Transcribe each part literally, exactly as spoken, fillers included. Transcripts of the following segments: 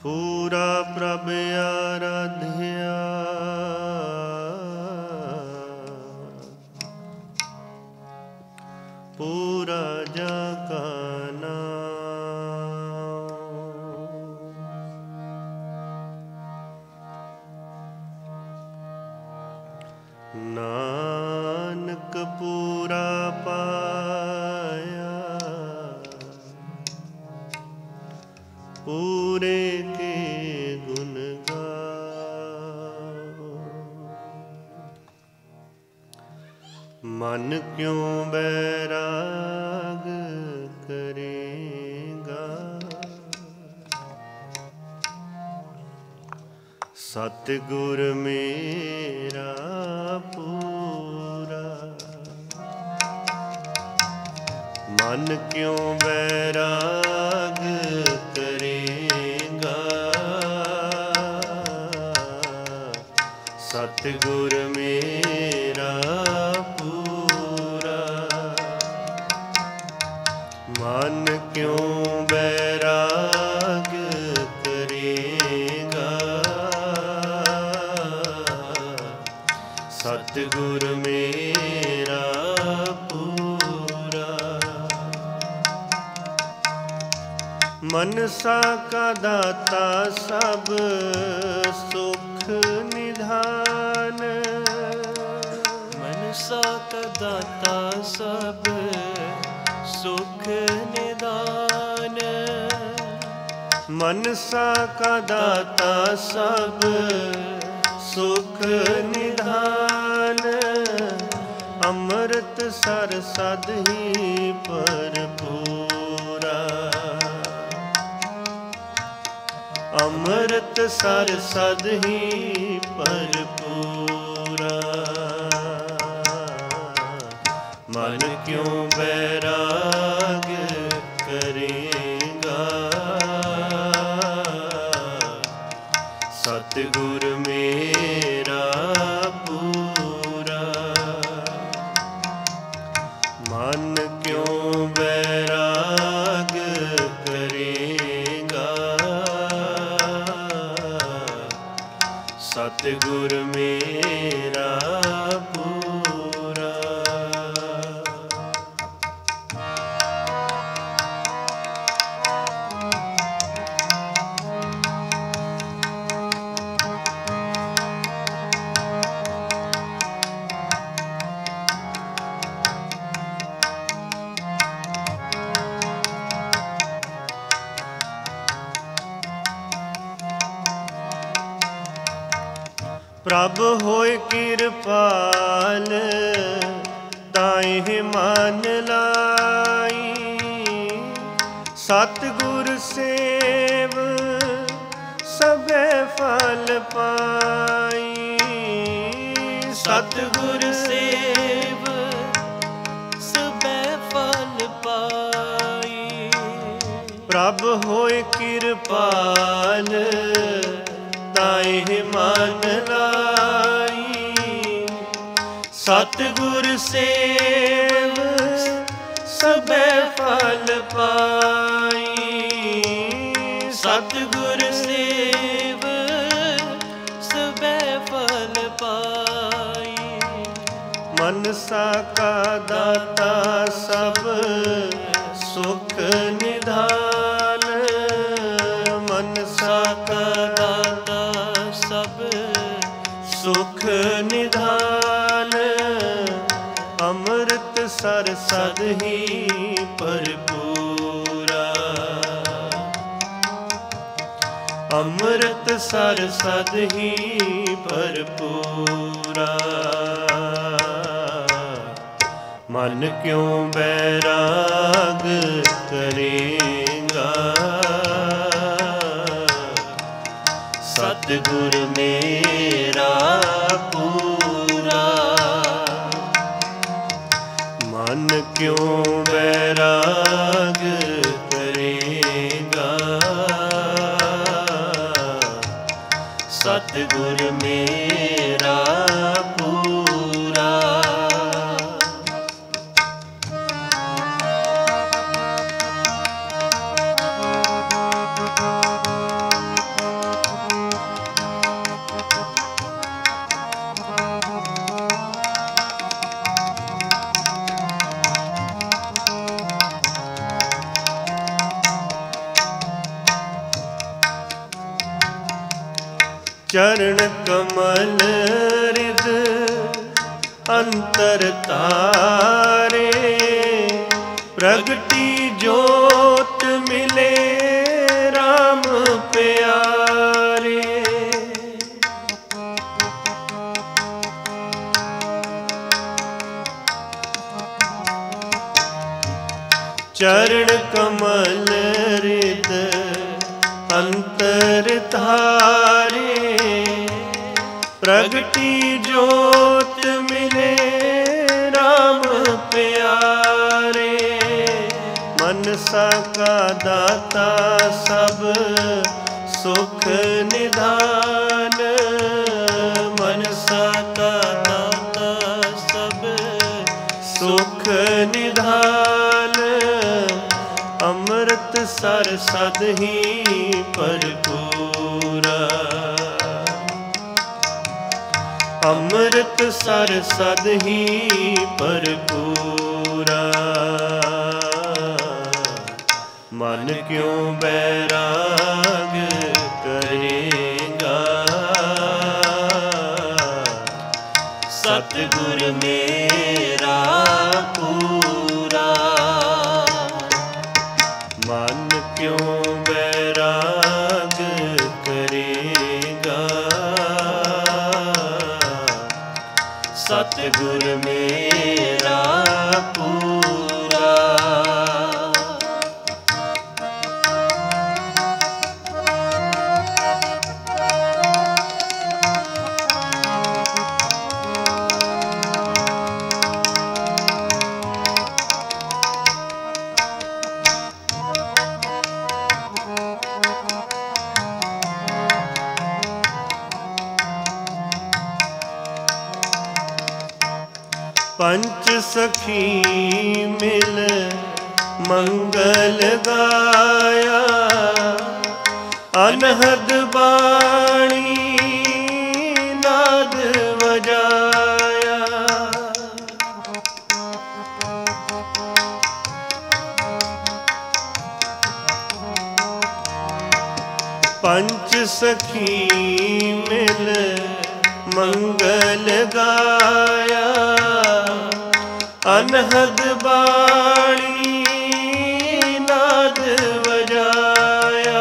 पूरा प्रभ आराध्या पूरा जाका नानक पूरा पाया पूरे के गुण गाओ। मन क्यों बैराग करेगा सतगुर मेरा पूरा। मन क्यों बैराग करेगा सतगुर मेरा पूरा। मन क्यों बैराग करेगा सतगुर मेरा पूरा। मनसा का दाता सब सुख निधान। मनसा का दाता सब सुख निदान। मनसा का दाता सब सुख निधान। अमृत सर सद ही भरपूरा। अमृत सर सद ही भरपूरा। मन क्यों बैराग करेगा सतगुर मेरा पूरा। मन क्यों बैराग करेगा सतगुर मेरा पूरा। प्रभ होए किरपाल ताहि मन लाई। सतगुर सेव सबे फल पाई। सतगुर सेव सबे फल पाई। प्रभ होए किरपाल ताहि मन लाई। सतगुर सेव सबे फल पाई। सतगुर सेव सबे फल पाई। मनसा का दाता सब सुख निधान। मनसा का दाता सब सुख निधान। अमृत सर सद ही भरपूरा। अमृत सर सद ही भरपूरा। मन क्यों बैराग करेगा सतगुर मेरा पूरा। मन क्यों बैराग करेगा सतगुर मेरा पूरा। चरण कमल रिद अंतर तारे, प्रगटी जोत मिले राम प्यारे। चरण कमल रिद अंतर तारे, प्रगटी जोत मिले राम प्यारे। मनसा का दाता सब सुख निधान, मनसा का दाता सब सुख निधान। अमृत सर सद ही भरपूरा, अमृत सर सद ही भरपूरा। मन क्यों बैराग करेगा, सतगुर मेरा पूरा। मन क्यों बैराग करेगा, सतगुर मेरा पूरा। पंच सखी मिल मंगल गाया, अनहद बाणी नाद बजाया। पंच सखी मिल मंगल गाया, अनहद बाणी नाद बजाया।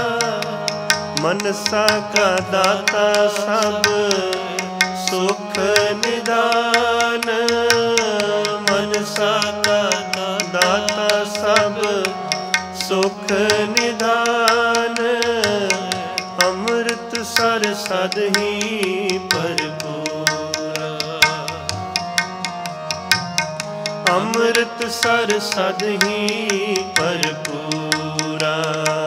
मनसा का दाता सब सुख निदान, मनसा का दाता सब सुख निदान। अमृत सर सद ही भरपूरा, अमृत सर सद ही भरपूरा।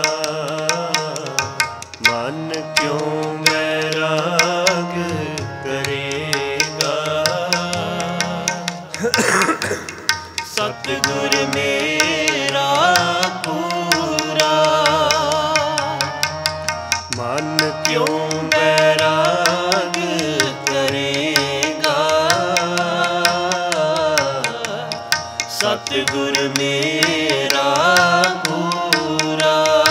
मन क्यों बैराग करेगा, सतगुर मेरा पूरा। मन क्यों बैराग करेगा, सतगुर मेरा पूरा।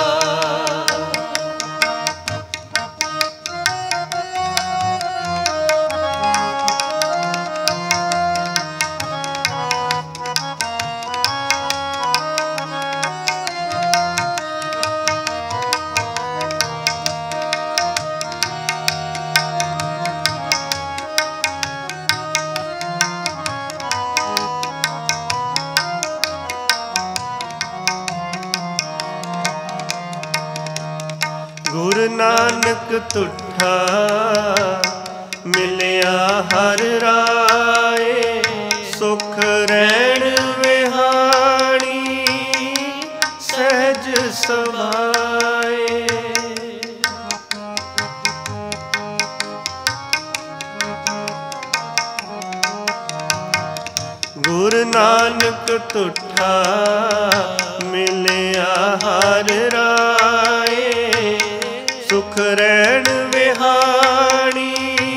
गुरु नानक तुठा मिलिया हर राय, सुख रैण विहाणी सहज समाए। गुरु नानक तुठा मिलिया हर राय, सुख रैण विहाणी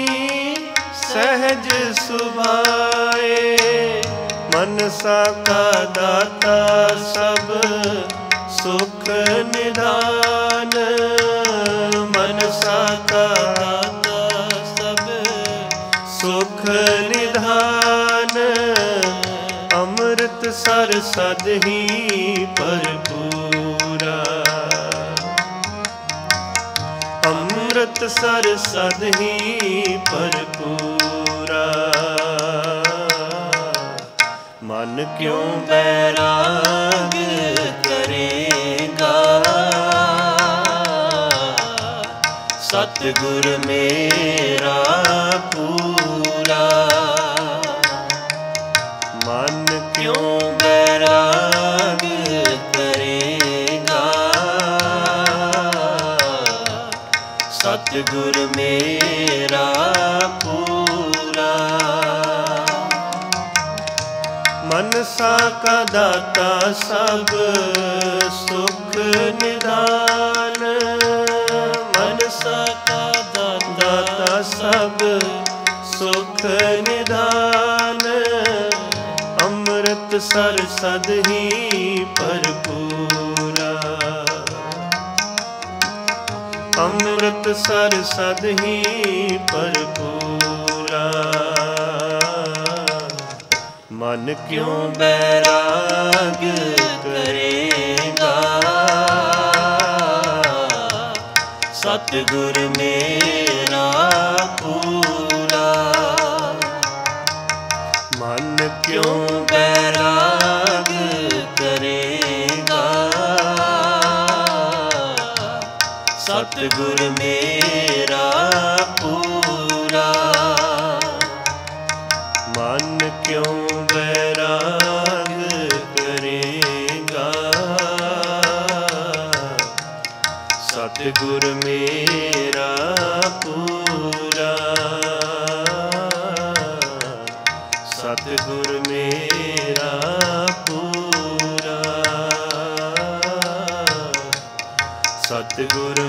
सहज सुभाए। मनसा का दाता सब सुख निदान, मनसा का ਨਿਧਾਨ, ਅੰਮ੍ਰਿਤ ਸਰ ਸਦ ਹੀ ਭਰਪੂਰਾ। ਅੰਮ੍ਰਿਤ ਸਰ ਸਦ ਹੀ ਭਰਪੂਰਾ। ਮਨ ਕਿਉਂ ਬੈਰਾਗ ਕਰੇਗਾ, ਸਤਿਗੁਰ ਮੇਰਾ ਪੂਰਾ। ਮਨ ਕਿਉਂ ਬੈਰਾਗ ਕਰੇਗਾ, ਸਤਿਗੁਰ ਮੇਰਾ ਪੂਰਾ। ਮਨਸਾ ਕਾ ਦਾਤਾ ਸਭ ਸੁਖ ਨਿਧਾਨ, ਮਨਸਾ ਕਾ ਦਾਤਾ ਸਭ ਸੁਖ ਨਿਧਾਨ, ਅੰਮ੍ਰਿਤ ਸਰ ਸਦ ਹੀ ਭਰਪੂਰਾ। ਅੰਮ੍ਰਿਤ ਸਰ ਸਦ ਹੀ ਭਰਪੂਰਾ। ਮਨ ਕਿਉਂ ਬੈਰਾਗ ਕਰੇਗਾ, ਸਤਿਗੁਰ ਮੇਰਾ ਪੂਰਾ। ਮਨ ਕਿਉਂ ਬੈਰਾਗ ਕਰੇਗਾ, ਸਤਿਗੁਰ ਮੇਰਾ ਪੂਰਾ। ਮਨ ਕਿਉਂ ਬੈਰਾਗ ਕਰੇਗਾ, ਸਤਿਗੁਰ ਮੇਰਾ ਪੂਰਾ। ਸਤਿਗੁਰ ਮੇਰਾ ਪੂਰਾ। ਸਤਿਗੁਰ